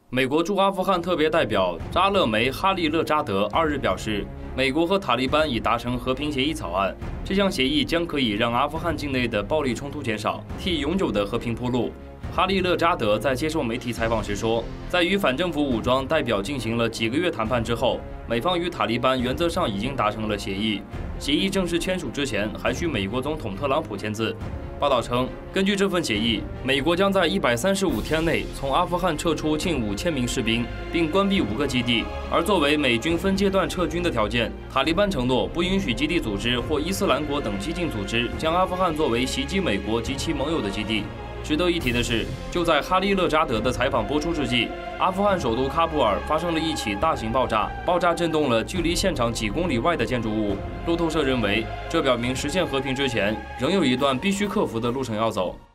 美国驻阿富汗特别代表扎勒梅·哈利勒扎德2日表示，美国和塔利班已达成和平协议草案，这项协议将可以让阿富汗境内的暴力冲突减少，替永久的和平铺路。哈利勒扎德在接受媒体采访时说，在与反政府武装代表进行了几个月谈判之后，美方与塔利班原则上已经达成了协议。协议正式签署之前，还需美国总统特朗普签字。报道称，根据这份协议，美国将在135天内从阿富汗撤出近5000名士兵，并关闭5个基地。而作为美军分阶段撤军的条件，塔利班承诺不允许基地组织或伊斯兰国等激进组织将阿富汗作为袭击美国及其盟友的基地。值得一提的是，就在哈利勒扎德的采访播出之际，阿富汗首都喀布尔发生了一起大型爆炸，爆炸震动了距离现场几公里外的建筑物。路透社认为，这表明实现和平之前，仍有一段必须克服的路程要走。